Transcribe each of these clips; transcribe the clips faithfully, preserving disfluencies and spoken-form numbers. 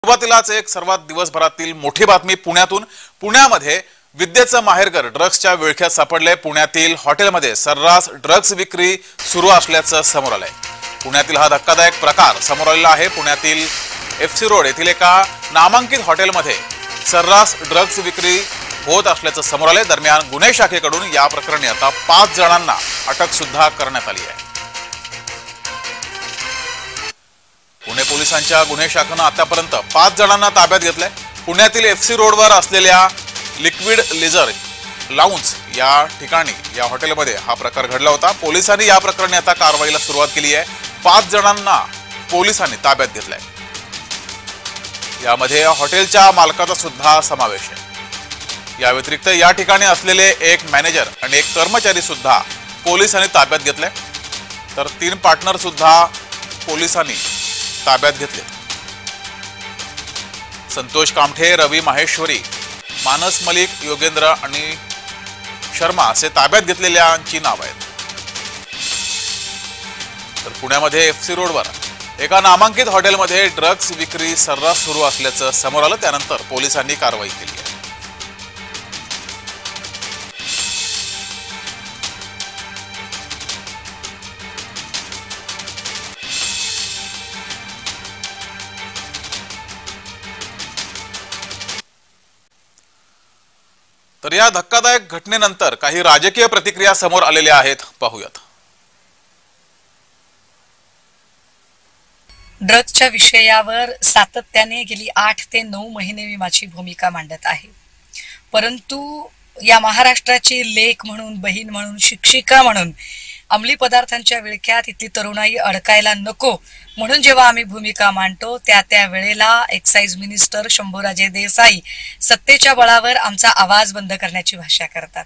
सुरुवातीलाच एक सर्वात दिवसभरातील मोठी बातमी पुण्यातून। पुण्यामध्ये विद्येचं माहेरघर ड्रग्सच्या विळख्यात सापडले। पुण्यातील हॉटेलमध्ये सर्रास ड्रग्स विक्री सुरू असल्याचं समोर आलंय। पुण्यातील हा धक्कादायक प्रकार समोर आलेला आहे। पुण्यातील एफसी रोड येथील एका नामांकित हॉटेलमध्ये सर्रास ड्रग्स विक्री होत असल्याचं समोर आलंय। दरम्यान गुन्हे शाखेकडून या प्रकरणी आता पाच जणांना अटक सुद्धा करण्यात आली आहे। पुणे पोलिसांच्या गुन्हे शाखेनं आतापर्यंत पाच जणांना ताब्यात घेतलंय। पुण्यातील एफसी रोडवर असलेल्या लिक्विड लेझर लाउंज या ठिकाणी या हॉटेलमध्ये हा प्रकार घडला होता। पोलिसांनी या प्रकरणी आता कारवाईला सुरुवात केली आहे। पाच जणांना पोलिसांनी ताब्यात घेतलंय। यामध्ये हॉटेलच्या मालकाचा सुद्धा समावेश आहे। या व्यतिरिक्त या ठिकाणी असलेले एक मॅनेजर आणि एक कर्मचारी सुद्धा पोलिसांनी ताब्यात घेतले, तर तीन पार्टनर सुद्धा पोलिसांनी ताब्यात घेतले। संतोष कामठे, रवी माहेश्वरी, मानस मलिक, योगेंद्र आणि शर्मा असे ताब्यात घेतलेल्यांची नाव आहेत। तर पुण्यामध्ये एफसी रोडवर एका नामांकित हॉटेलमध्ये ड्रग्स विक्री सर्रास सुरू असल्याचं समोर आलं। त्यानंतर पोलिसांनी कारवाई केली आहे। तर या धक्कादायक घटनेनंतर काही राजकीय प्रतिक्रिया समोर आलेल्या आहेत, पाहूयात। ड्रग्सच्या विषयावर सातत्याने गेली आठ ते नऊ महिने मी माझी भूमिका मांडत आहे, परंतु या महाराष्ट्राची लेक म्हणून, बहीण म्हणून, शिक्षिका म्हणून अंमली पदार्थांच्या विळख्यात इथली तरुणाई अडकायला नको म्हणून जेव्हा आम्ही भूमिका मांडतो त्या त्या वेळेला एक्साइज मिनिस्टर शंभूराजे देसाई सत्तेच्या बळावर आमचा आवाज बंद करण्याची भाषा करतात।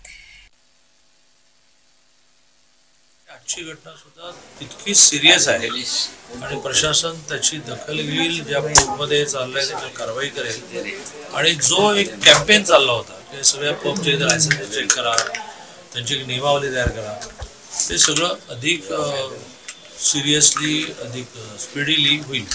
आजची घटना सुद्धा तितकी सिरियस आहे आणि प्रशासन त्याची दखल घेईल, ज्या पबमध्ये चाललंय त्याची कारवाई करेल। आणि जो एक कॅम्पेन चालला होता की सगळ्या पबचे लायसन्स चेक करा, त्यांची नियमावली तयार करा, ते सगळं अधिक सिरियसली, अधिक स्पीडीली होईल।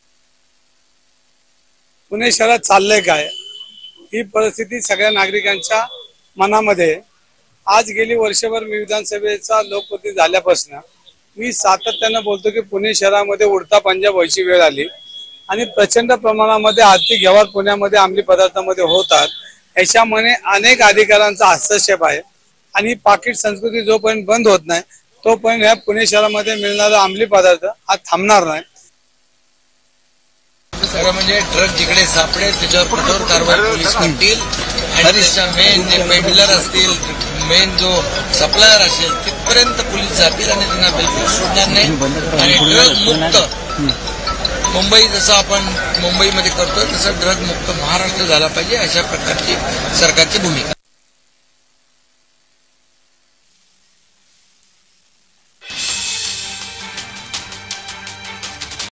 पुणे शहरात चाललंय काय ही परिस्थिती सगळ्या नागरिकांच्या मनामध्ये। आज गेली वर्षभर मी विधानसभेचा लोकप्रतिनिधी झाल्यापासून मी सातत्यानं बोलतो की पुणे शहरामध्ये उडता पंजाब व्हायची वेळ आली आणि प्रचंड प्रमाणामध्ये आर्थिक व्यवहार पुण्यामध्ये अंमली पदार्थामध्ये होतात। याच्यामुळे अनेक अधिकाऱ्यांचा हस्तक्षेप आहे आणि पाकिट संस्कृती जोपर्यंत बंद होत नाही तोपर्यंत या पुणे शहरामध्ये मिळणारा अंमली पदार्थ हा थांबणार नाही। खरं म्हणजे ट्रक जिकडे सापडेल त्याच्यावर कठोर कारवाई पोलीस करतील आणि त्याच्या मेन जे पेडलर असतील, मेन जो सप्लायर असेल तिथपर्यंत पोलीस जातील आणि त्यांना बिलकुल सोडणार नाही। आणि ड्रग मुक्त मुंबई जसं आपण मुंबईमध्ये करतोय तसं ड्रग मुक्त महाराष्ट्र झाला पाहिजे, अशा प्रकारची सरकारची भूमिका।